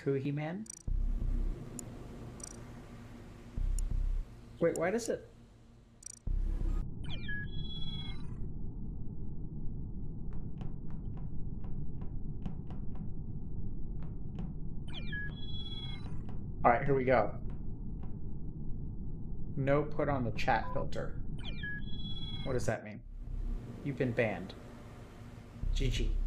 Coohee Man? Wait, why does it... Alright, here we go. No put on the chat filter. What does that mean? You've been banned. GG.